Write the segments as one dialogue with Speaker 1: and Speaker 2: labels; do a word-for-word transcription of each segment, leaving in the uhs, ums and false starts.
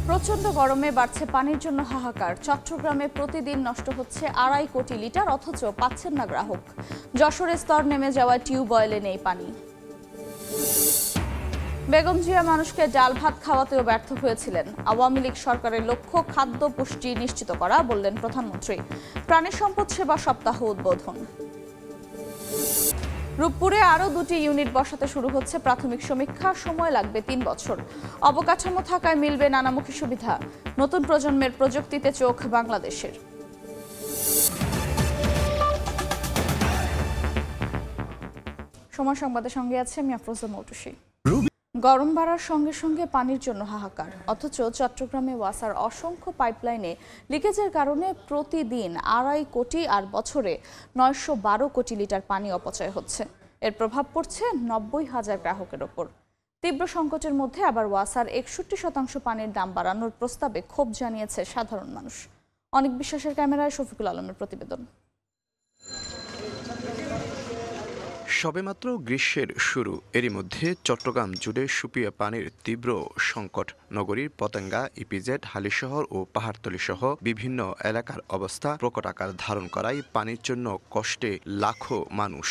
Speaker 1: প্রচন্ড গরমে বাড়ছে পানির জন্য হাহাকার। চট্টগ্রামে প্রতিদিন নষ্ট হচ্ছে আড়াই কোটি লিটার, অথচ পাচ্ছেন না গ্রাহক। যশোরে স্তর নেমে যাওয়া টিউবওয়েলে নেই পানি। বেগম জিয়া মানুষকে ডাল ভাত খাওয়াতেও ব্যর্থ হয়েছিলেন। আওয়ামী লীগ সরকারের লক্ষ্য খাদ্য পুষ্টি নিশ্চিত করা, বললেন প্রধানমন্ত্রী। প্রাণী সম্পদ সেবা সপ্তাহ উদ্বোধন। রূপপুরে আরও দুটি ইউনিট বসাতে শুরু হচ্ছে প্রাথমিক সমীক্ষা, সময় লাগবে তিন বছর। অবকাঠামো থাকায় মিলবে নানামুখী সুবিধা। নতুন প্রজন্মের প্রযুক্তিতে চোখ বাংলাদেশের। সময় সংবাদের সঙ্গে আছে আমি আফরোজা মৌটুসী। গরম বাড়ার সঙ্গে সঙ্গে পানির জন্য হাহাকার, অথচ চট্টগ্রামে ওয়াসার অসংখ্য পাইপলাইনে লিকেজের কারণে প্রতিদিন আড়াই কোটি আর বছরে নয়শো বারো কোটি লিটার পানি অপচয় হচ্ছে। এর প্রভাব পড়ছে নব্বই হাজার গ্রাহকের ওপর। তীব্র সংকটের মধ্যে আবার ওয়াসার একষট্টি শতাংশ পানির দাম বাড়ানোর প্রস্তাবে ক্ষোভ জানিয়েছে সাধারণ মানুষ। অনেক বিশ্বাসের ক্যামেরায় শফিকুল আলমের প্রতিবেদন।
Speaker 2: সবেমাত্র গ্রীষ্মের শুরু, এরই মধ্যে চট্টগ্রাম জুড়ে সুপিয়া পানির তীব্র সংকট। নগরীর পতেঙ্গা, ইপিজেড, হালিশহর ও পাহাড়তলী সহ বিভিন্ন এলাকার অবস্থা প্রকট আকার ধারণ করায় পানির জন্য কষ্টে লাখো মানুষ।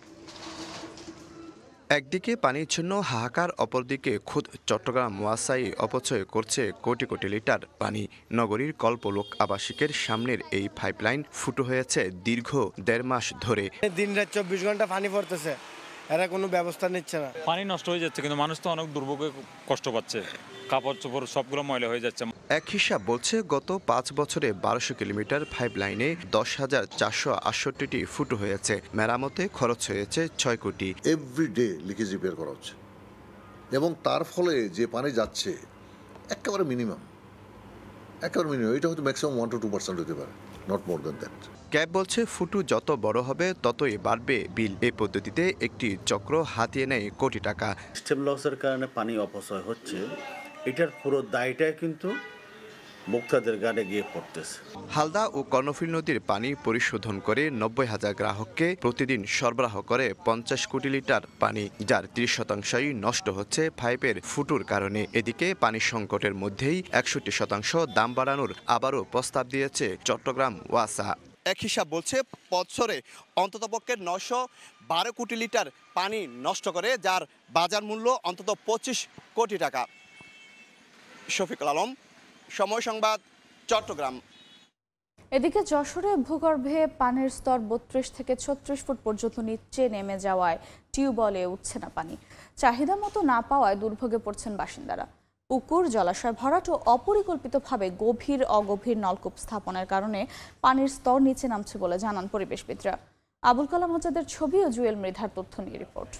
Speaker 2: একদিকে পানির জন্য হাহাকার, অপরদিকে খুদ চট্টগ্রাম ওয়াসাই অপচয় করছে কোটি কোটি লিটার পানি। নগরীর কল্পলোক আবাসিকের সামনের এই পাইপলাইন ফুটো হয়েছে দীর্ঘ দেড় মাস ধরে।
Speaker 3: দিন রাত চব্বিশ ঘন্টা পানি পড়তেছে, এরা কোনো ব্যবস্থা নিচ্ছে না।
Speaker 4: পানি নষ্ট হয়ে যাচ্ছে, কিন্তু মানুষ তো অনেক দুর্ভোগে কষ্ট পাচ্ছে। কাপড় চোপড় সবগুলো ময়লা হয়ে যাচ্ছে।
Speaker 2: এক হিসাব বলছে গত পাঁচ বছরে বারোশো কিলোমিটার পাইপলাইনে দশ হাজার চারশো আটষট্টিটি ফুটো হয়েছে। মেরামতে খরচ হয়েছে ছয় কোটি।
Speaker 5: এভরিডে লিকেজ রিপেয়ার করা হচ্ছে এবং তার ফলে যে পানি যাচ্ছে একেবারে মিনিমাম একেবারে মিনিমাম এটা হয়তো maximum one to two percent হতে পারে, not more than that.
Speaker 2: CAB বলছে ফুটু যত বড় হবে ততই বাড়বে বিল। এই পদ্ধতিতে একটি চক্র হাতিয়ে নেয় কোটি টাকা।
Speaker 6: সিস্টেম লসের কারণে পানি অপচয় হচ্ছে, এটার পুরো দায়টাই কিন্তু ভোক্তাদের গাড়ে গিয়ে পড়তেছে।
Speaker 2: হালদা ও কর্ণফুলী নদীর পানি পরিশোধন করে নব্বই হাজার গ্রাহককে প্রতিদিন সরবরাহ করে পঞ্চাশ কোটি লিটার পানি, যার ত্রিশ শতাংশই নষ্ট হচ্ছে পাইপের ফুটুর কারণে। এদিকে পানি সংকটের মধ্যেই একষট্টি শতাংশ দাম বাড়ানোর আবারও প্রস্তাব দিয়েছে চট্টগ্রাম ওয়াসা। এক হিসাব বলছে বছরে অন্ততপক্ষে নশো বারো কোটি লিটার পানি নষ্ট করে, যার বাজার মূল্য অন্তত পঁচিশ কোটি টাকা। শফিকুল আলম, সময় সংবাদ, চট্টগ্রাম।
Speaker 1: এদিকে যশোরে ভূগর্ভে পানির স্তর বত্রিশ থেকে ছত্রিশ ফুট পর্যন্ত নিচে নেমে যাওয়ায় টিউবওয়েলে উঠছে না পানি। চাহিদা মতো না পাওয়ায় দুর্ভোগে পড়ছেন বাসিন্দারা। পুকুর, জলাশয় ভরাট ও অপরিকল্পিতভাবে গভীর অগভীর নলকূপ স্থাপনের কারণে পানির স্তর নিচে নামছে বলে জানান পরিবেশবিদরা। আবুল কালাম আজাদের ছবি ও জুয়েল মৃধার তথ্য নিয়ে রিপোর্ট।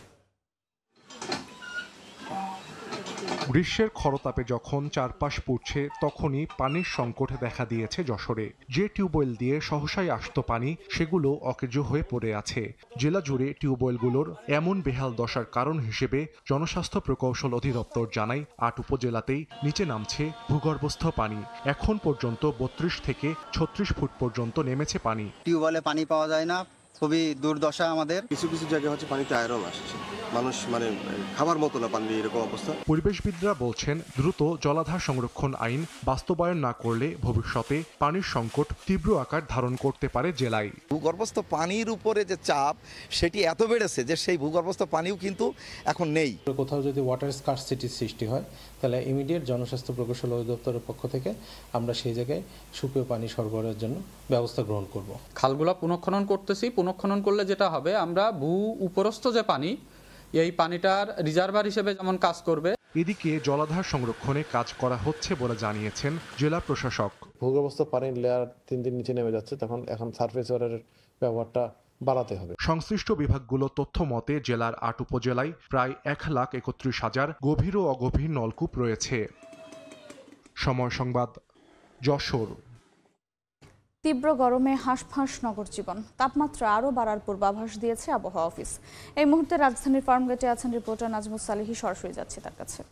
Speaker 7: গ্রীষ্মের খরতাপে যখন চারপাশ পুড়ছে, তখনই পানির সংকট দেখা দিয়েছে যশোরে। যে টিউবওয়েল দিয়ে সহসাই আসত পানি, সেগুলো অকেজ হয়ে পড়ে আছে। জেলা জুড়ে টিউবওয়েলগুলোর এমন বেহাল দশার কারণ হিসেবে জনস্বাস্থ্য প্রকৌশল অধিদপ্তর জানায় আট উপজেলাতেই নিচে নামছে ভূগর্ভস্থ পানি। এখন পর্যন্ত বত্রিশ থেকে ছত্রিশ ফুট পর্যন্ত নেমেছে পানি।
Speaker 8: টিউবওয়েলে পানি পাওয়া যায় না, খুবই দুর্দশা আমাদের।
Speaker 9: কিছু কিছু জায়গায় হচ্ছে পানিতে আয়রন আসছে, মানুষ মানে খাবার মতো না পানি, এরকম অবস্থা।
Speaker 7: পরিবেশবিদরা বলছেন, দ্রুত জলাধার সংরক্ষণ আইন বাস্তবায়ন না করলে ভবিষ্যতে পানির সংকট তীব্র আকার ধারণ করতে পারে জেলায়।
Speaker 10: ভূগর্ভস্থ পানির উপরে যে চাপ, সেটি এত বেড়েছে যে সেই ভূগর্ভস্থ পানিও কিন্তু এখন নেই।
Speaker 11: কোথাও যদি ওয়াটার স্কারসিটির সৃষ্টি হয়, তাহলে ইমিডিয়েট জনস্বাস্থ্য প্রকৌশল অধিদপ্তরের পক্ষ থেকে আমরা সেই জায়গায় সুপেয় পানি সরবরাহের জন্য ব্যবস্থা গ্রহণ করব।
Speaker 12: খালগুলা পুনঃখনন করতেছি। পুনঃখনন করলে যেটা হবে, আমরা ভূ উপরস্থ যে পানি, এই পানিটার রিজার্ভার হিসেবে যেমন কাজ করবে।
Speaker 7: এদিকে জলাধার সংরক্ষণে কাজ করা হচ্ছে বলে জানিয়েছেন জেলা প্রশাসক।
Speaker 13: ভূগর্ভস্থ পানির লেয়ার তিন দিন নিচে নেমে যাচ্ছে, তখন এখন সারফেস ওয়াটারের ব্যবহারটা বাড়াতে হবে।
Speaker 7: সংশ্লিষ্ট বিভাগগুলো তথ্য মতে জেলার আট উপজেলায় প্রায় এক লাখ একত্রিশ হাজার গভীর ও অগভীর নলকূপ রয়েছে। সময় সংবাদ, যশোর।
Speaker 1: তীব্র গরমে হাঁসফাঁস নগর জীবন। তাপমাত্রা আরও বাড়ার পূর্বাভাস দিয়েছে আবহাওয়া অফিস। এই মুহূর্তে রাজধানীর ফার্মগেটে আছেন রিপোর্টার নাজমুস সালিহি, সরাসরি যাচ্ছে তার কাছে।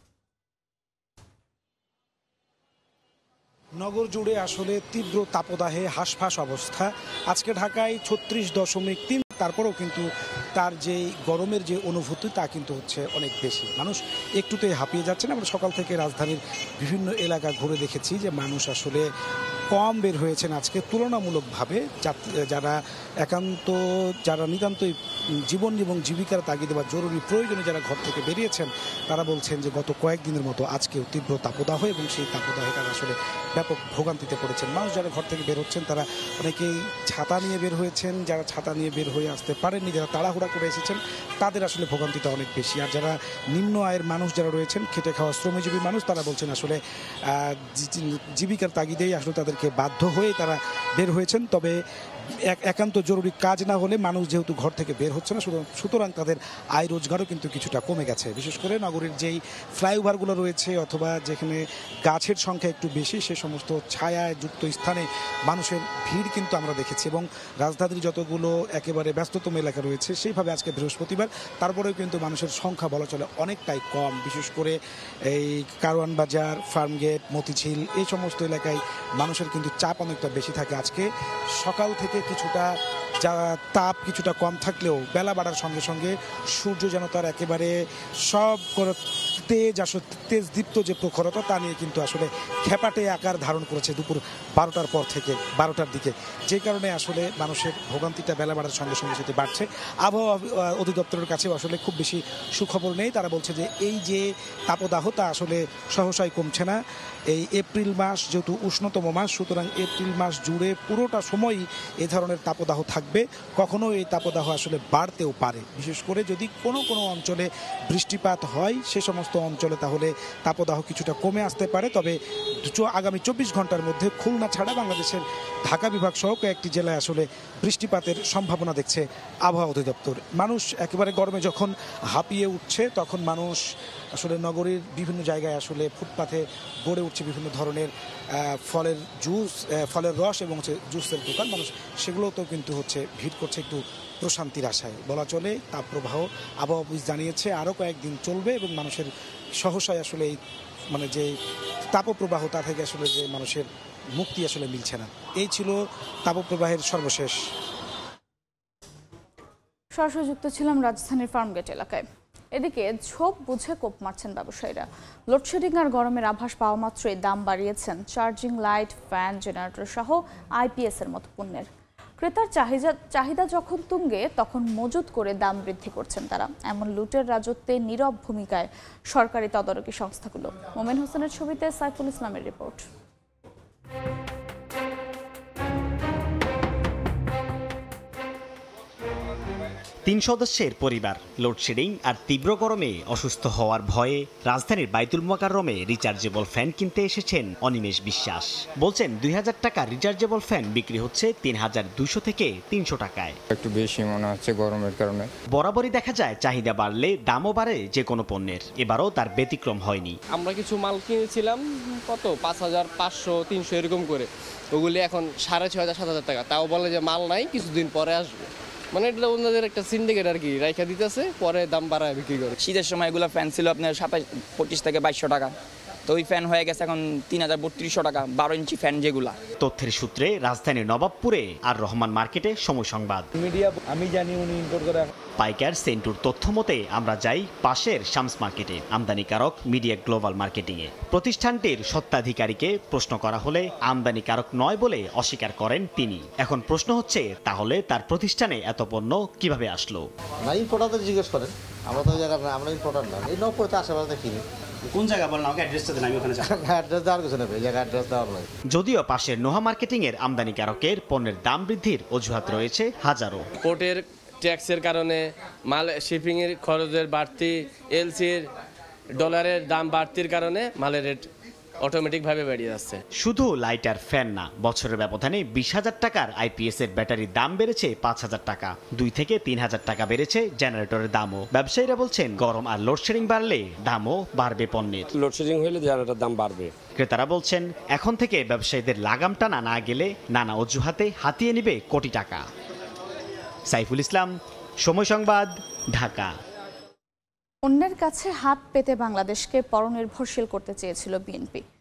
Speaker 14: নগর জুড়ে আসলে তীব্র তাপদাহে হাঁসফাঁস অবস্থা। আজকে ঢাকায় ছত্রিশ দশমিক তিন তারপরেও কিন্তু তার যে গরমের যে অনুভূতি তা কিন্তু হচ্ছে অনেক বেশি। মানুষ একটুতেই হাঁপিয়ে যাচ্ছে না। আমরা সকাল থেকে রাজধানীর বিভিন্ন এলাকা ঘুরে দেখেছি যে মানুষ আসলে কম বের হয়েছেন আজকে তুলনামূলকভাবে। যারা একান্ত যারা নিতান্তই জীবন এবং জীবিকার তাগিদে বা জরুরি প্রয়োজনে যারা ঘর থেকে বেরিয়েছেন তারা বলছেন যে গত কয়েকদিনের মতো আজকেও তীব্র তাপদাহ এবং সেই তাপদাহে তারা আসলে ব্যাপক ভোগান্তিতে পড়েছেন। মানুষ যারা ঘর থেকে বের হচ্ছেন তারা অনেকেই ছাতা নিয়ে বের হয়েছেন, যারা ছাতা নিয়ে বের হয়ে আসতে পারেননি, যারা তাড়াহুড়া করে এসেছেন তাদের আসলে ভোগান্তিটা অনেক বেশি। আর যারা নিম্ন আয়ের মানুষ যারা রয়েছেন, খেটে খাওয়া শ্রমজীবী মানুষ, তারা বলছেন আসলে জীবিকার তাগিদেই আসলে তাদেরকে বাধ্য হয়ে তারা বের হয়েছেন। তবে একান্ত জরুরি কাজ না হলে মানুষ যেহেতু ঘর থেকে বের হচ্ছে না, সুতরাং তাদের আয় রোজগারও কিন্তু কিছুটা কমে গেছে। বিশেষ করে নগরীর যেই ফ্লাইওভারগুলো রয়েছে অথবা যেখানে গাছের সংখ্যা একটু বেশি সে সমস্ত ছায়ায় যুক্ত স্থানে মানুষের ভিড় কিন্তু আমরা দেখেছি। এবং রাজধানীর যতগুলো একেবারে ব্যস্ততম এলাকা রয়েছে সেইভাবে আজকে বৃহস্পতিবার, তারপরেও কিন্তু মানুষের সংখ্যা বলা চলে অনেকটাই কম। বিশেষ করে এই কারওয়ান বাজার, ফার্মগেট, মতিঝিল এই সমস্ত এলাকায় মানুষের কিন্তু চাপ অনেকটা বেশি থাকে। আজকে সকাল থেকে কিছুটা যা তাপ কিছুটা কম থাকলেও বেলা বাড়ার সঙ্গে সঙ্গে সূর্য যেন তার একেবারে সব তেজ আসলে তেজদীপ্ত যে প্রখরতা তা নিয়ে কিন্তু আসলে খেপাটে আকার ধারণ করেছে দুপুর বারোটার পর থেকে বারোটার দিকে, যে কারণে আসলে মানুষের ভোগান্তিটা বেলা বাড়ার সঙ্গে সঙ্গে সেটি বাড়ছে। আবহাওয়া অধিদপ্তরের কাছেও আসলে খুব বেশি সুখবর নেই। তারা বলছে যে এই যে তাপদাহ তা আসলে সহসাই কমছে না। এই এপ্রিল মাস যেহেতু উষ্ণতম মাস, সুতরাং এপ্রিল মাস জুড়ে পুরোটা সময়ই এ ধরনের তাপদাহ থাকবে। কখনো এই তাপদাহ আসলে বাড়তেও পারে। বিশেষ করে যদি কোনো কোনো অঞ্চলে বৃষ্টিপাত হয় সে সমস্ত অঞ্চলে তাহলে তাপদাহ কিছুটা কমে আসতে পারে। তবে আগামী চব্বিশ ঘন্টার মধ্যে খুলনা ছাড়া বাংলাদেশের ঢাকা বিভাগ সহ কয়েকটি জেলায় আসলে বৃষ্টিপাতের সম্ভাবনা দেখছে আবহাওয়া অধিদপ্তর। মানুষ একেবারে গরমে যখন হাঁপিয়ে উঠছে তখন মানুষ আসলে নগরীর বিভিন্ন জায়গায় আসলে ফুটপাথে গড়ে উঠছে বিভিন্ন ধরনের ফলের জুস, ফলের রস এবং হচ্ছে জুসের দোকান। মানুষ সেগুলোতেও কিন্তু হচ্ছে ভিড় করছে একটু প্রশান্তির আশায়। বলা চলে তাপপ্রবাহ আবহাওয়া অফিস জানিয়েছে আরও কয়েকদিন চলবে এবং মানুষের সহসায় আসলে এই মানে যে তাপপ্রবাহ তা থেকে আসলে যে মানুষের মুক্তি আসলে মিলছে না। এই ছিল তাপপ্রবাহের সর্বশেষ।
Speaker 1: সরাসরি যুক্ত ছিলাম রাজধানীর ফার্মগেট এলাকায়। এদিকে ঝোপ বুঝে কোপ মারছেন ব্যবসায়ীরা। লোডশেডিং আর গরমের আভাস পাওয়া মাত্রই দাম বাড়িয়েছেন চার্জিং লাইট, ফ্যান, জেনারেটর সহ আইপিএস এর মতো পণ্যের। ক্রেতার চাহিদা চাহিদা যখন তুঙ্গে তখন মজুত করে দাম বৃদ্ধি করছেন তারা। এমন লুটের রাজত্বে নীরব ভূমিকায় সরকারি তদারকি সংস্থাগুলো। মোমেন হোসেনের ছবিতে সাইফুল ইসলামের রিপোর্ট।
Speaker 15: তিন সদস্যের পরিবার, লোডশেডিং আর তীব্র গরমে অসুস্থ হওয়ার ভয়ে রাজধানীর বাইতুল মোকাররমে রিচার্জেবল ফ্যান কিনতে এসেছেন অনিমেষ বিশ্বাস। বলছেন দুই হাজার টাকা রিচার্জেবল ফ্যান বিক্রি হচ্ছে তিন হাজার দুশো থেকে তিনশো টাকায়।
Speaker 16: একটু বেশি মনে হচ্ছে গরমের কারণে।
Speaker 15: বরাবরই দেখা যায় চাহিদা বাড়লে দামও বাড়ে যে কোনো পণ্যের, এবারও তার ব্যতিক্রম হয়নি।
Speaker 17: আমরা কিছু মাল কিনেছিলাম কত পাঁচ হাজার পাঁচশো তিনশো এরকম করে, ওগুলি এখন সাড়ে ছয় হাজার সাত হাজার টাকা। তাও বলে যে মাল নাই, কিছুদিন পরে আসবে। মানে এটা ওনাদের একটা সিন্ডিকেট আর কি, রাইখা দিতেছে, পরে দাম বাড়ায় বিক্রি করে।
Speaker 18: শীতের সময় এগুলো ফ্যান ছিল আপনার সাতাশ পঁচিশ থেকে বাইশশো টাকা, তো ওই ফ্যান হয়ে গেছে এখন তিন হাজার বত্রিশশো টাকা, বারো ইঞ্চি ফ্যান যেগুলা।
Speaker 15: তথ্যের সূত্রে রাজধানীর নবাবপুরে আর রহমান মার্কেটে সময় সংবাদ।
Speaker 19: মিডিয়া আমি জানি উনি ইম্পোর্ট করে।
Speaker 15: পাইকার সেন্টুর তথ্য মতে আমরা যাই পাশের শামস মার্কেটে, আমদানিকারক মিডিয়া গ্লোবাল মার্কেটিংয়ে। প্রতিষ্ঠানটির স্বত্বাধিকারীকে প্রশ্ন করা হলে আমদানিকারক নয় বলে অস্বীকার করেন তিনি। এখন প্রশ্ন হচ্ছে তাহলে তার প্রতিষ্ঠানে এত পণ্য কিভাবে আসলো?
Speaker 20: না ইম্পোর্টারদের জিজ্ঞেস করেন, আমরা তো জায়গা না, আমরা ইম্পোর্টার না। এই নবপুরে আশেপাশে কিনি।
Speaker 15: কোন জায়গা বলেন, আমাকে অ্যাড্রেসটা দেন, আমি ওখানে যাব।
Speaker 20: অ্যাড্রেস দেওয়ার কিছু নেই, এই জায়গা অ্যাড্রেস দেওয়া নয়।
Speaker 15: যদিও পাশের নোহা মার্কেটিং এর আমদানিকারকের পণ্যের দাম বৃদ্ধির অজুহাত রয়েছে হাজারো।
Speaker 17: পোর্টের ট্যাক্সের কারণে, মাল শিপিংয়ের খরচের বাড়তি, এলসির ডলারের দাম বাড়তির কারণে মালের রেট অটোমেটিকভাবে বেড়ে যাচ্ছে।
Speaker 15: শুধু লাইট আর ফ্যান না, বছরের ব্যবধানে বিশ হাজার টাকার আইপিএস এর ব্যাটারির দাম বেড়েছে পাঁচ হাজার টাকা, দুই থেকে তিন হাজার টাকা বেড়েছে জেনারেটরের দামও। ব্যবসায়ীরা বলছেন গরম আর লোডশেডিং বাড়লে দামও বাড়বে পণ্যের।
Speaker 21: লোডশেডিং হলে জেনারেটরের দাম বাড়বে।
Speaker 15: ক্রেতারা বলছেন এখন থেকে ব্যবসায়ীদের লাগাম টানা না গেলে নানা অজুহাতে হাতিয়ে নেবে কোটি টাকা। সাইফুল ইসলাম, সময় সংবাদ, ঢাকা।
Speaker 1: অন্যের কাছে হাত পেতে বাংলাদেশকে পরনির্ভরশীল করতে চেয়েছিল বিএনপি।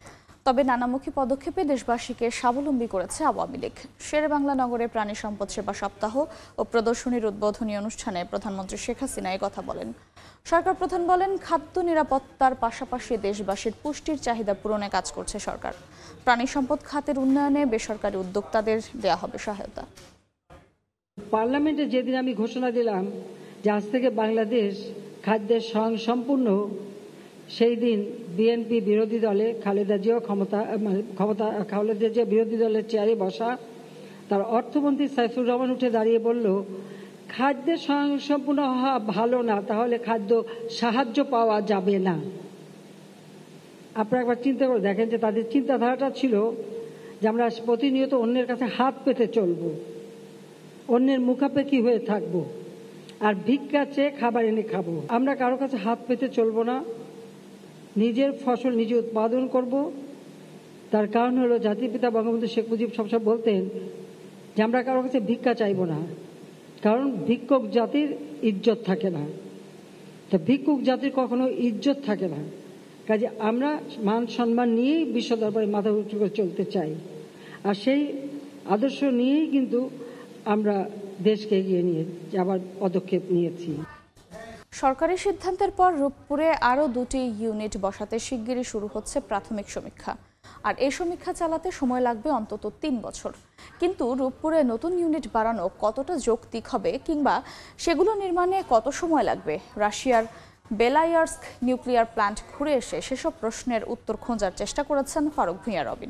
Speaker 1: তবে নানামুখী পদক্ষেপে দেশবাসীকে স্বাবলম্বী করেছে আওয়ামী লীগ। শেরেবাংলা নগরে প্রাণী সম্পদ সেবা সপ্তাহ ও প্রদর্শনীর উদ্বোধনী অনুষ্ঠানে প্রধানমন্ত্রী শেখ হাসিনা এই কথা বলেন। সরকার প্রধান বলেন, খাদ্য নিরাপত্তার পাশাপাশি দেশবাসীর পুষ্টির চাহিদা পূরণে কাজ করছে সরকার। প্রাণী সম্পদ খাতের উন্নয়নে বেসরকারি উদ্যোক্তাদের দেয়া হবে সহায়তা।
Speaker 3: পার্লামেন্টে যেদিন আমি ঘোষণা দিলাম যে আজ থেকে বাংলাদেশ খাদ্যের স্বয়ংসম্পূর্ণ, সেই দিন বিএনপি বিরোধী দলে খালেদা জিয়া ক্ষমতা ক্ষমতা খালেদা জিয়া বিরোধী দলের চেয়ারে বসা তার অর্থমন্ত্রী সাইফুর রহমান উঠে দাঁড়িয়ে বলল, খাদ্যের স্বয়ংসম্পূর্ণ হওয়া ভালো না, তাহলে খাদ্য সাহায্য পাওয়া যাবে না। আপনারা একবার চিন্তা করে দেখেন যে তাদের চিন্তাধারাটা ছিল যে আমরা প্রতিনিয়ত অন্যের কাছে হাত পেতে চলব, অন্যের মুখাপেক্ষী হয়ে থাকব, আর ভিক্ষা চেয়ে খাবার এনে খাবো। আমরা কারো কাছে হাত পেতে চলবো না, নিজের ফসল নিজে উৎপাদন করব। তার কারণ হলো জাতির পিতা বঙ্গবন্ধু শেখ মুজিব সবসময় বলতেন যে আমরা কারো কাছে ভিক্ষা চাইব না, কারণ ভিক্ষুক জাতির ইজ্জত থাকে না। তা ভিক্ষুক জাতির কখনো ইজ্জত থাকে না, কাজে আমরা মান সম্মান নিয়েই বিশ্ব দরবারে মাথা উঁচু করে চলতে চাই, আর সেই আদর্শ নিয়েই কিন্তু আমরা দেশকে এগিয়ে নিয়ে যাবার পদক্ষেপ নিয়েছি।
Speaker 1: সরকারি সিদ্ধান্তের পর রূপপুরে আরও দুটি ইউনিট বসাতে শিগগিরই শুরু হচ্ছে প্রাথমিক সমীক্ষা, আর এই সমীক্ষা চালাতে সময় লাগবে অন্তত তিন বছর। কিন্তু রূপপুরে নতুন ইউনিট বাড়ানো কতটা যৌক্তিক হবে কিংবা সেগুলো নির্মাণে কত সময় লাগবে, রাশিয়ার বেলায়ার্স্ক নিউক্লিয়ার প্ল্যান্ট ঘুরে এসে সেসব প্রশ্নের উত্তর খোঁজার চেষ্টা করেছেন ফারুক ভূঁইয়া রবিন।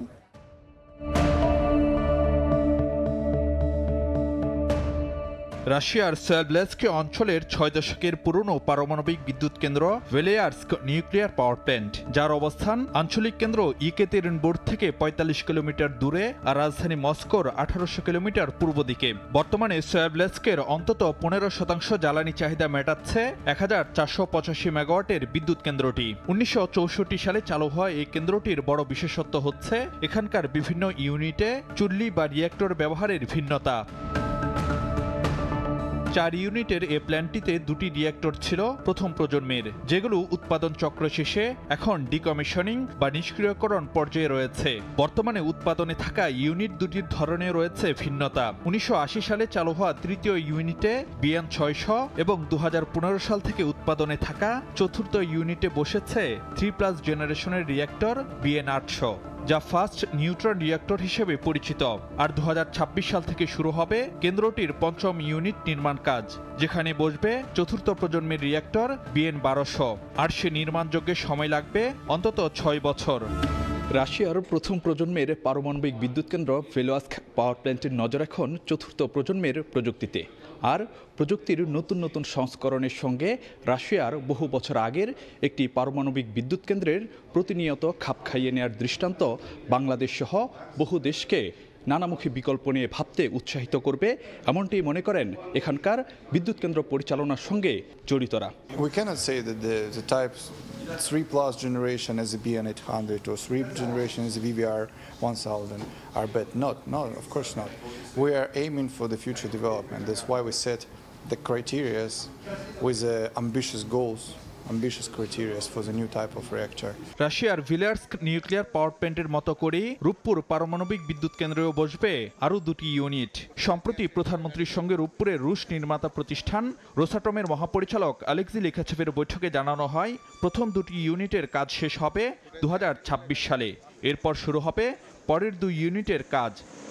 Speaker 22: রাশিয়ার সোয়ালব্লেস্ক অঞ্চলের ছয় দশকের পুরনো পারমাণবিক বিদ্যুৎ কেন্দ্র ভেলেয়ার্স্ক নিউক্লিয়ার পাওয়ার প্ল্যান্ট, যার অবস্থান আঞ্চলিক কেন্দ্র ইকেতেরিনবুর্গ থেকে পঁয়তাল্লিশ কিলোমিটার দূরে আর রাজধানী মস্কোর আঠারোশো কিলোমিটার পূর্ব দিকে। বর্তমানে সোয়ালব্লেস্কের অন্তত পনেরো শতাংশ জ্বালানি চাহিদা মেটাচ্ছে এক হাজার চারশো পঁচাশি মেগাওয়াটের বিদ্যুৎ কেন্দ্রটি। উনিশশো চৌষট্টি সালে চালু হওয়া এই কেন্দ্রটির বড় বিশেষত্ব হচ্ছে এখানকার বিভিন্ন ইউনিটে চুল্লি বা রিয়েক্টর ব্যবহারের ভিন্নতা। চার ইউনিটের এ প্ল্যান্টটিতে দুটি রিঅ্যাক্টর ছিল প্রথম প্রজন্মের, যেগুলো উৎপাদন চক্র শেষে এখন ডিকমিশনিং বা নিষ্ক্রিয়করণ পর্যায়ে রয়েছে। বর্তমানে উৎপাদনে থাকা ইউনিট দুটির ধরনে রয়েছে ভিন্নতা। উনিশশো আশি সালে চালু হওয়া তৃতীয় ইউনিটে বিএন ছয়শ এবং দু হাজার পনেরো সাল থেকে উৎপাদনে থাকা চতুর্থ ইউনিটে বসেছে থ্রি প্লাস জেনারেশনের রিঅ্যাক্টর বিএন আটশো, যা ফার্স্ট নিউট্রন রিঅ্যাক্টর হিসেবে পরিচিত। আর দু হাজার ছাব্বিশ সাল থেকে শুরু হবে কেন্দ্রটির পঞ্চম ইউনিট নির্মাণ কাজ, যেখানে বসবে চতুর্থ প্রজন্মের রিঅ্যাক্টর বিএন বারোশো, আর সে নির্মাণযোগ্যে সময় লাগবে অন্তত ছয় বছর। রাশিয়ার প্রথম প্রজন্মের পারমাণবিক বিদ্যুৎ কেন্দ্র ভেলোয়াস্ক পাওয়ার প্ল্যান্টের নজর এখন চতুর্থ প্রজন্মের প্রযুক্তিতে, আর প্রযুক্তির নতুন নতুন সংস্করণের সঙ্গে রাশিয়ার বহু বছর আগের একটি পারমাণবিক বিদ্যুৎ কেন্দ্রের প্রতিনিয়ত খাপ খাইয়ে নেওয়ার দৃষ্টান্ত বাংলাদেশ সহ বহু দেশকে নানামুখী বিকল্প নিয়ে ভাবতে উৎসাহিত করবে, এমনটি মনে করেন এখানকার বিদ্যুৎ কেন্দ্র পরিচালনার সঙ্গে জড়িতরা।
Speaker 23: We cannot say that the, the type three plus generation as a B N eight hundred or three generation as a V V R one thousand are bad. Not, no, of course not. We are aiming for the future development. That's why we set the criteria with uh, ambitious goals. ambitious criteria for the new type of reactor.
Speaker 22: রাশিয়ার ভিলার্স্ক nuclear power প্ল্যান্টের মতো করেই রূপপুর পারমাণবিক বিদ্যুৎ কেন্দ্রেও বসবে আরও দুটি unit. সম্প্রতি প্রধানমন্ত্রীর সঙ্গে রূপপুরের রুশ নির্মাতা প্রতিষ্ঠান রোসাটমের মহাপরিচালক আলেক্সি লিখাচেভের বৈঠকে জানানো হয়, প্রথম দুটি ইউনিটের কাজ শেষ হবে দু হাজার ছাব্বিশ সালে। এরপর শুরু হবে পরের দুই ইউনিটের কাজ।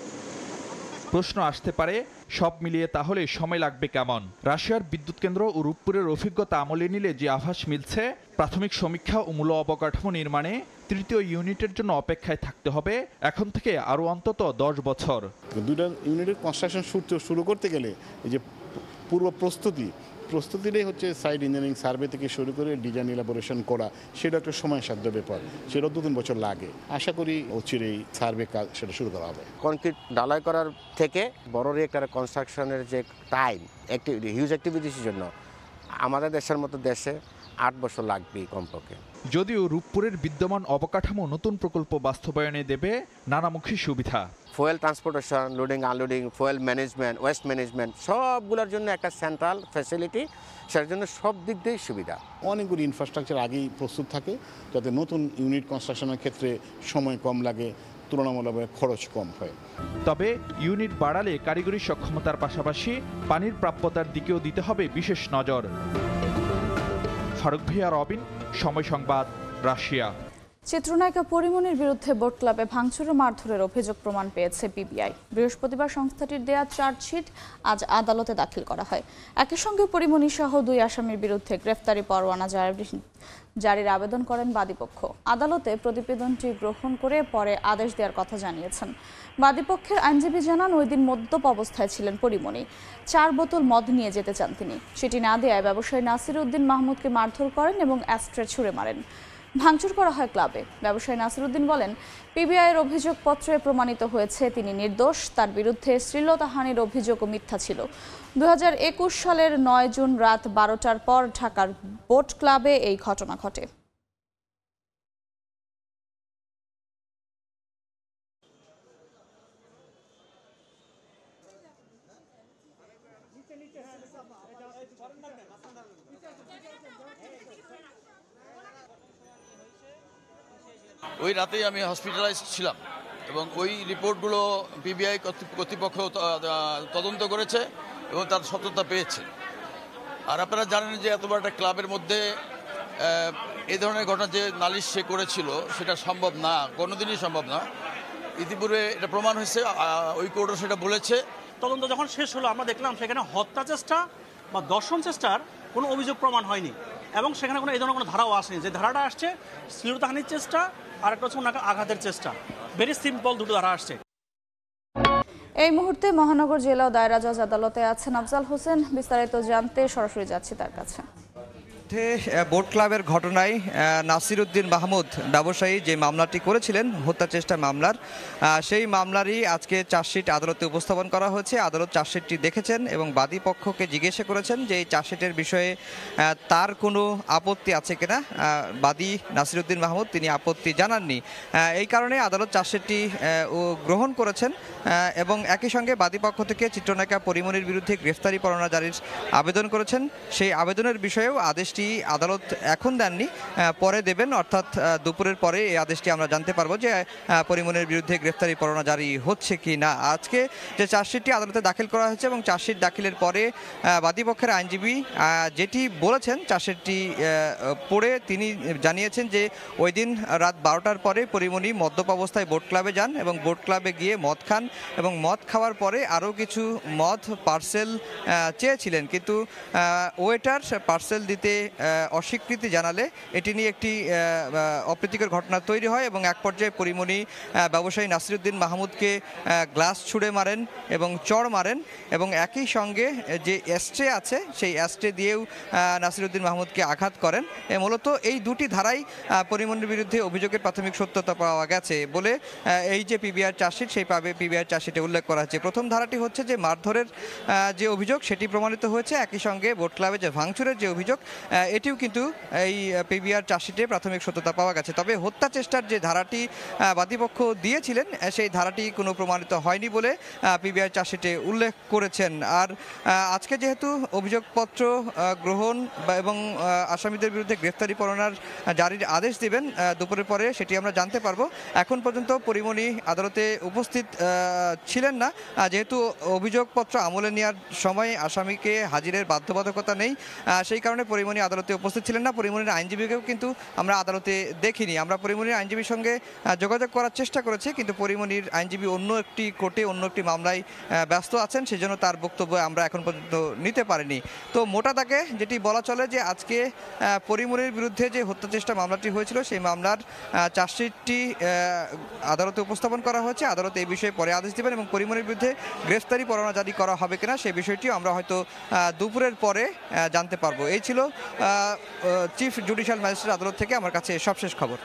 Speaker 22: প্রশ্ন আসতে পারে, সব মিলিয়ে তাহলে সময় লাগবে কেমন? রাশিয়ার বিদ্যুৎ কেন্দ্র ও রূপপুরের অভিজ্ঞতা আমলে নিলে যে আভাস মিলছে, প্রাথমিক সমীক্ষা ও মূল অবকাঠামো নির্মাণে তৃতীয় ইউনিটের জন্য অপেক্ষায় থাকতে হবে এখন থেকে আরও অন্তত দশ বছর।
Speaker 24: দুইটা ইউনিটের কনস্ট্রাকশন শুরু করতে গেলে এই যে পূর্ব প্রস্তুতি প্রস্তুতিটাই হচ্ছে সাইড ইঞ্জিনিয়ারিং সার্ভে থেকে শুরু করে ডিজাইন ইলাবোরেশন করা, সেটা একটা সময়সাধ্য ব্যাপার, সেটা দু তিন বছর লাগে। আশা করি অচিরেই সার্ভে কাজ সেটা শুরু করা হবে।
Speaker 25: কনক্রিট ঢালাই করার থেকে বড় রিঅ্যাক্টরের কনস্ট্রাকশনের যে টাইম হিউজ অ্যাক্টিভিটিসের জন্য আমাদের দেশের মতো দেশে আট বছর লাগবে কমপক্ষে।
Speaker 22: যদিও রূপপুরের বিদ্যমান অবকাঠামো নতুন প্রকল্প বাস্তবায়নে দেবে নানামুখী সুবিধা।
Speaker 25: Fuel transportation, loading unloading, fuel management, waste management সবগুলোর জন্য একটা সেন্ট্রাল ফ্যাসিলিটি, সেটার জন্য সব দিক দিয়েই সুবিধা।
Speaker 24: অনেকগুলি ইনফ্রাস্ট্রাকচার আগেই প্রস্তুত থাকে যাতে নতুন ইউনিট কনস্ট্রাকশনের ক্ষেত্রে সময় কম লাগে, তুলনামূলকভাবে খরচ কম হয়।
Speaker 22: তবে ইউনিট বাড়ালে কারিগরি সক্ষমতার পাশাপাশি পানির প্রাপ্যতার দিকেও দিতে হবে বিশেষ নজর। ফারুক ভিয়া, রবিন, সময় সংবাদ, রাশিয়া।
Speaker 1: চিত্রনায়িকা পরিমণির বিরুদ্ধে বোট ক্লাবে ভাঙচুর ও মারধরের অভিযোগ প্রমাণ পেয়েছে পিবিআই। বৃহস্পতিবার সংস্থাটির দেয়া চার্জশিট আজ আদালতে দাখিল করা হয়। একই সঙ্গে পরিমণি সহ দুই আসামির বিরুদ্ধে গ্রেফতারি পরোয়ানা জারির আবেদন করেন বাদীপক্ষ। আদালতে প্রতিবেদনটি গ্রহণ করে পরে আদেশ দেওয়ার কথা জানিয়েছেন। বাদীপক্ষের আইনজীবী জানান, ওই দিন মদ্যপ অবস্থায় ছিলেন পরিমণি। চার বোতল মদ নিয়ে যেতে চান তিনি। সেটি না দেওয়ায় ব্যবসায়ী নাসির উদ্দিন মাহমুদকে মারধর করেন এবং অ্যাস্ট্রে ছুঁড়ে মারেন। ভাঙচুর করা হয় ক্লাবে। ব্যবসায়ী নাসির উদ্দিন বলেন, পিবিআইয়ের অভিযোগপত্রে প্রমাণিত হয়েছে তিনি নির্দোষ। তার বিরুদ্ধে শ্লীলতাহানির অভিযোগও মিথ্যা ছিল। দু হাজার একুশ সালের নয় জুন রাত বারোটার পর ঢাকার বোট ক্লাবে এই ঘটনা ঘটে।
Speaker 2: ওই রাতেই আমি হসপিটালাইজ ছিলাম এবং ওই রিপোর্টগুলো পিবিআই কর্তৃপক্ষ তদন্ত করেছে এবং তার সত্যতা পেয়েছে। আর আপনারা জানেন যে এত বড় একটা ক্লাবের মধ্যে এই ধরনের ঘটনা যে নালিশ সে করেছিল সেটা সম্ভব না, কোনোদিনই সম্ভব না। ইতিপূর্বে এটা প্রমাণ হয়েছে, ওই কোর্টও সেটা বলেছে।
Speaker 4: তদন্ত যখন শেষ হলো আমরা দেখলাম সেখানে হত্যা চেষ্টা বা দর্শন চেষ্টার কোনো অভিযোগ প্রমাণ হয়নি এবং সেখানে কোনো এই ধরনের কোনো ধারাও আসেনি। যে ধারাটা আসছে শ্লীলতাহানির চেষ্টা আর একটা হচ্ছে ওনাকে আঘাতের চেষ্টা, ভেরি সিম্পল দুটো ধারা আসছে।
Speaker 1: এই মুহূর্তে মহানগর জেলা ও দায়রা জজ আদালতে আছেন আফজাল হোসেন। বিস্তারিত জানতে সরাসরি যাচ্ছি তার কাছে।
Speaker 5: বোট ক্লাবের ঘটনায় নাসির উদ্দিন মাহমুদ ব্যবসায়ী যে মামলাটি করেছিলেন হত্যা চেষ্টা মামলার, সেই মামলারই আজকে চার্জশিট আদালতে উপস্থাপন করা হয়েছে। আদালত চার্জশিটটি দেখেছেন এবং বাদী পক্ষকে জিজ্ঞাসা করেছেন যে এই চার্জশিটের বিষয়ে তার কোনো আপত্তি আছে কিনা। বাদী নাসির উদ্দিন মাহমুদ তিনি আপত্তি জানাননি। এই কারণে আদালত চার্জশিটটি গ্রহণ করেছেন এবং একই সঙ্গে বাদী পক্ষ থেকে চিত্রনায়িকা পরিমণির বিরুদ্ধে গ্রেফতারি পরোয়ানা জারির আবেদন করেছেন। সেই আবেদনের বিষয়েও আদেশ আদালত এখন দেননি, পরে দেবেন, অর্থাৎ দুপুরের পরে এই আদেশটি আমরা জানতে পারবো যে পরিমণির বিরুদ্ধে গ্রেফতারি পরোয়ানা জারি হচ্ছে কি না। আজকে যে চার্জশিটটি আদালতে দাখিল করা হয়েছে এবং চার্জশিট দাখিলের পরে বাদীপক্ষের আইনজীবী যেটি বলেছেন চার্জশিটটি পড়ে তিনি জানিয়েছেন যে ওই দিন রাত বারোটার পরে পরিমণি মদ্যপ অবস্থায় বোট ক্লাবে যান এবং বোট ক্লাবে গিয়ে মদ খান এবং মদ খাওয়ার পরে আরও কিছু মদ পার্সেল চেয়েছিলেন, কিন্তু ওয়েটার পার্সেল দিতে অস্বীকৃতি জানালে এটি নিয়ে একটি অপ্রীতিকর ঘটনা তৈরি হয় এবং এক পর্যায়ে পরিমণি ব্যবসায়ী নাসির উদ্দিন মাহমুদকে গ্লাস ছুঁড়ে মারেন এবং চড় মারেন এবং একই সঙ্গে যে অ্যাস্ট্রে আছে সেই অ্যাস্ট্রে দিয়েও নাসির উদ্দিন মাহমুদকে আঘাত করেন। মূলত এই দুটি ধারাই পরিমণির বিরুদ্ধে অভিযোগের প্রাথমিক সত্যতা পাওয়া গেছে বলে এই যে পিবিআর চার্জশিট সেই পাবে পিবিআর চার্জশিটে উল্লেখ করা হয়েছে। প্রথম ধারাটি হচ্ছে যে মারধরের যে অভিযোগ সেটি প্রমাণিত হয়েছে, একই সঙ্গে বোট ক্লাবে যে ভাঙচুরের যে অভিযোগ এটিও কিন্তু এই পিবিআর চার্জশিটে প্রাথমিক সত্যতা পাওয়া গেছে। তবে হত্যা চেষ্টার যে ধারাটি বাদীপক্ষ দিয়েছিলেন সেই ধারাটি কোনো প্রমাণিত হয়নি বলে পিবিআর চার্জশিটে উল্লেখ করেছেন। আর আজকে যেহেতু অভিযোগপত্র গ্রহণ এবং আসামিদের বিরুদ্ধে গ্রেফতারি পরোয়ানার জারির আদেশ দিবেন দুপুরের পরে, সেটি আমরা জানতে পারবো। এখন পর্যন্ত পরিমণি আদালতে উপস্থিত ছিলেন না, যেহেতু অভিযোগপত্র আমলে নেওয়ার সময় আসামিকে হাজিরের বাধ্যবাধকতা নেই, সেই কারণে পরিমণি আদালতে উপস্থিত ছিলেন না। পরিমণির আইনজীবীকেও কিন্তু আমরা আদালতে দেখিনি। আমরা পরিমণির আইনজীবীর সঙ্গে যোগাযোগ করার চেষ্টা করেছি, কিন্তু পরিমণির আইনজীবী অন্য একটি কোর্টে অন্য একটি মামলায় ব্যস্ত আছেন, সেজন্য তার বক্তব্য আমরা এখন পর্যন্ত নিতে পারিনি। তো মোটা দাগে যেটি বলা চলে যে আজকে পরিমণির বিরুদ্ধে যে হত্যা চেষ্টা মামলাটি হয়েছিল সেই মামলার চার্জশিটটি আদালতে উপস্থাপন করা হয়েছে। আদালত এই বিষয়ে পরে আদেশ দেবেন এবং পরিমণির বিরুদ্ধে গ্রেফতারি পরোয়ানা জারি করা হবে কিনা সেই বিষয়টিও আমরা হয়তো দুপুরের পরে জানতে পারবো। এই ছিল চিফ জুডিশিয়াল ম্যাজিস্ট্রেট আদালত থেকে আমার কাছে সবশেষ খবর।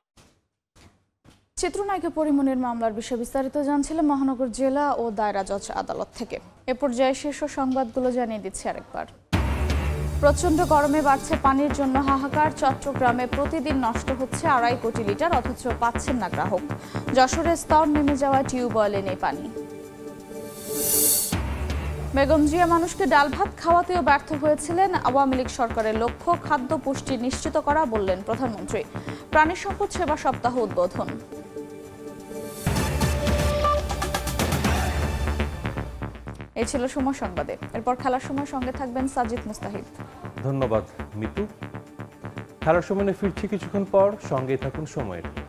Speaker 1: চিত্রনায়িকা পরিমণির মামলার বিষয়ে বিস্তারিত জানছিলেন মহানগর জেলা ও দায়রা জজ আদালত থেকে। এ পর্যায়ে শীর্ষ সংবাদগুলো জানিয়ে দিচ্ছি আরেকবার। প্রচণ্ড গরমে বাড়ছে পানির জন্য হাহাকার। চট্টগ্রামে প্রতিদিন নষ্ট হচ্ছে আড়াই কোটি লিটার, অথচ পাচ্ছেন না গ্রাহক। যশোরের স্তর নেমে যাওয়ায় টিউবওয়েলে নেই পানি। বেগম জিয়া মানুষকে ডাল ভাত খাওয়াতেও ব্যর্থ হয়েছিলেন। আওয়ামী লীগ সরকারের লক্ষ্য খাদ্য পুষ্টি নিশ্চিত করা, বললেন প্রধানমন্ত্রী। প্রাণী সম্পদ সেবা সপ্তাহ উদ্বোধন। এই ছিল সময় সংবাদে। এরপর খেলার সময় সঙ্গে থাকবেন সাজিদ মুস্তাহিদ।
Speaker 6: ধন্যবাদ মিতু। খেলার সময় ফিরছি কিছুক্ষণ পর, সঙ্গেই থাকুন সময়ের।